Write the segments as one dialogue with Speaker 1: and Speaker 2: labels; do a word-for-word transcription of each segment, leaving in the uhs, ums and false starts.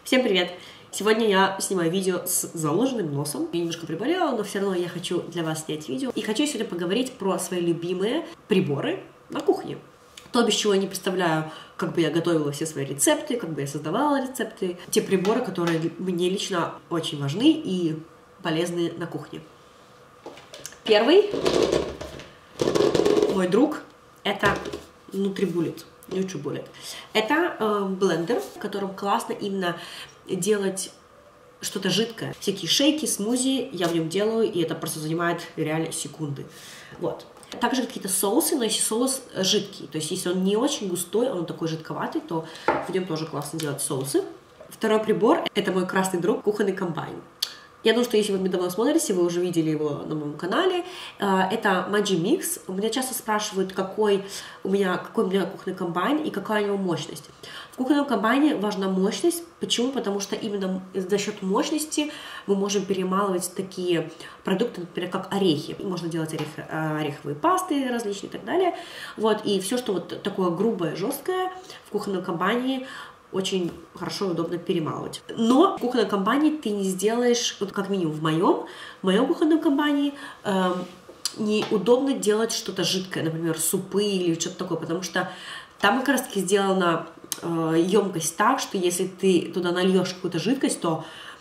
Speaker 1: Всем привет! Сегодня я снимаю видео с заложенным носом. Я немножко приболела, но все равно я хочу для вас снять видео. И хочу сегодня поговорить про свои любимые приборы на кухне. То, без чего я не представляю, как бы я готовила все свои рецепты, как бы я создавала рецепты. Те приборы, которые мне лично очень важны и полезны на кухне. Первый мой друг — это NutriBullet. NutriBullet. Это э, блендер, в котором классно именно делать что-то жидкое. Всякие шейки, смузи я в нем делаю, и это просто занимает реально секунды. Вот. Также какие-то соусы, но если соус жидкий, то есть если он не очень густой, он такой жидковатый, то в нем тоже классно делать соусы. Второй прибор — это мой красный друг, кухонный комбайн. Я думаю, что если вы меня давно смотрите, вы уже видели его на моем канале. Это Magimix. У меня часто спрашивают, какой у меня, какой у меня кухонный комбайн и какая у него мощность. В кухонном комбайне важна мощность. Почему? Потому что именно за счет мощности мы можем перемалывать такие продукты, например, как орехи. Можно делать орех, ореховые пасты различные и так далее. Вот. И все, что вот такое грубое, жесткое, в кухонном комбайне очень хорошо и удобно перемалывать. Но в кухонной комбайне ты не сделаешь, вот как минимум в моем, в моем кухонном комбайне э, неудобно делать что-то жидкое, например, супы или что-то такое, потому что там как раз таки сделана э, емкость так, что если ты туда нальешь какую-то жидкость, то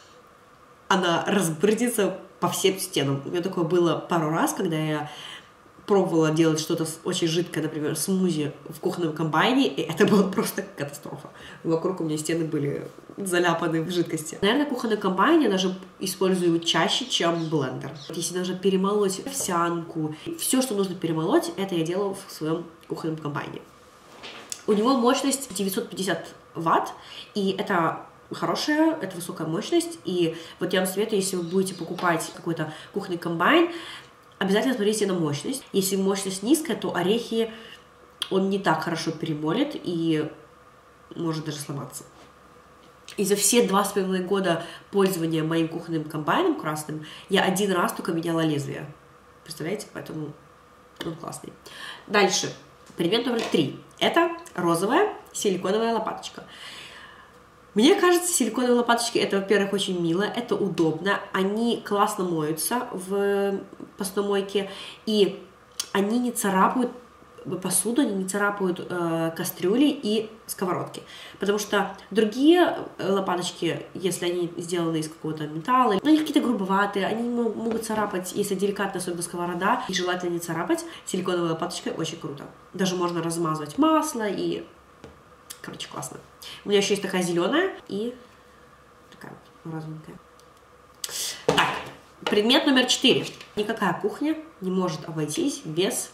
Speaker 1: она разбрызгится по всем стенам. У меня такое было пару раз, когда я пробовала делать что-то очень жидкое, например, смузи в кухонном комбайне, и это была просто катастрофа. Вокруг у меня стены были заляпаны в жидкости. Наверное, кухонный комбайн я даже использую чаще, чем блендер. Если нужно перемолоть овсянку, все, что нужно перемолоть, это я делаю в своем кухонном комбайне. У него мощность девятьсот пятьдесят ватт, и это хорошая, это высокая мощность. И вот я вам советую, если вы будете покупать какой-то кухонный комбайн, обязательно смотрите на мощность. Если мощность низкая, то орехи он не так хорошо перемолит и может даже сломаться. И за все два с половиной года пользования моим кухонным комбайном красным я один раз только меняла лезвие. Представляете? Поэтому он классный. Дальше. Предмет номер три. Это розовая силиконовая лопаточка. Мне кажется, силиконовые лопаточки — это, во-первых, очень мило, это удобно, они классно моются в посудомойке, и они не царапают посуду, они не царапают э, кастрюли и сковородки. Потому что другие лопаточки, если они сделаны из какого-то металла, ну, они какие-то грубоватые, они могут царапать, если деликатно, особенно сковорода, и желательно не царапать. Силиконовая лопаточка очень круто. Даже можно размазывать масло и... Короче, классно. У меня еще есть такая зеленая и такая вот розовенькая. Так, предмет номер четыре. Никакая кухня не может обойтись без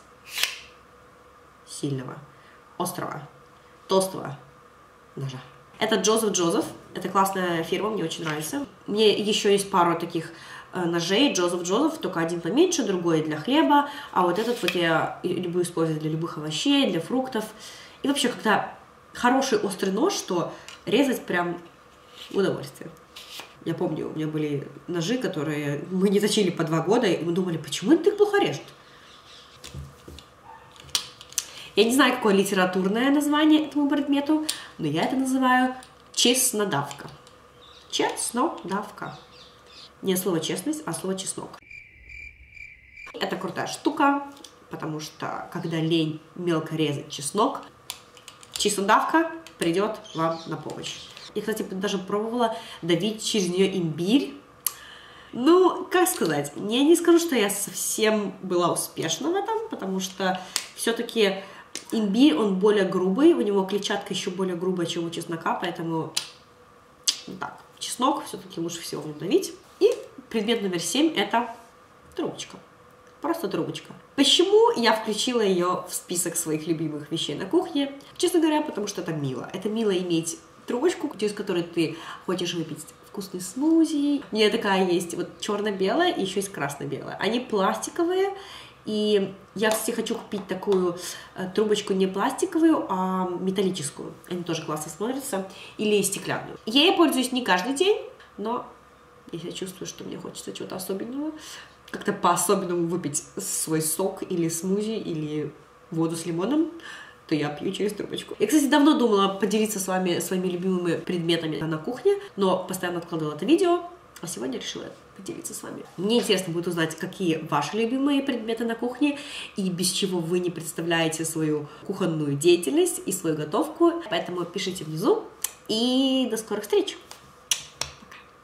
Speaker 1: сильного, острого, толстого ножа. Это Joseph Joseph. Это классная фирма, мне очень нравится. Мне еще есть пару таких э, ножей Joseph Joseph, только один поменьше, другой для хлеба. А вот этот вот я люблю использовать для любых овощей, для фруктов. И вообще, когда хороший острый нож, что резать прям удовольствие. Я помню, у меня были ножи, которые мы не точили по два года, и мы думали, почему это так плохо режет? Я не знаю, какое литературное название этому предмету, но я это называю чеснодавка. Чеснодавка. Не слово честность, а слово чеснок. Это крутая штука, потому что, когда лень мелко резать чеснок, чеснодавка придет вам на помощь. Я, кстати, даже пробовала давить через нее имбирь. Ну, как сказать, я не скажу, что я совсем была успешна в этом, потому что все-таки имбирь, он более грубый, у него клетчатка еще более грубая, чем у чеснока, поэтому ну, так, чеснок все-таки лучше всего в нем давить. И предмет номер семь — это трубочка. Просто трубочка. Почему я включила ее в список своих любимых вещей на кухне? Честно говоря, потому что это мило. Это мило иметь трубочку, через которую ты хочешь выпить вкусный смузи. У меня такая есть вот черно-белая и еще есть красно-белая. Они пластиковые, и я, кстати, хочу купить такую трубочку не пластиковую, а металлическую. Они тоже классно смотрятся. Или стеклянную. Я ей пользуюсь не каждый день, но если я чувствую, что мне хочется чего-то особенного, как-то по-особенному выпить свой сок или смузи, или воду с лимоном, то я пью через трубочку. Я, кстати, давно думала поделиться с вами своими любимыми предметами на кухне, но постоянно откладывала это видео, а сегодня решила поделиться с вами. Мне интересно будет узнать, какие ваши любимые предметы на кухне и без чего вы не представляете свою кухонную деятельность и свою готовку. Поэтому пишите внизу и до скорых встреч!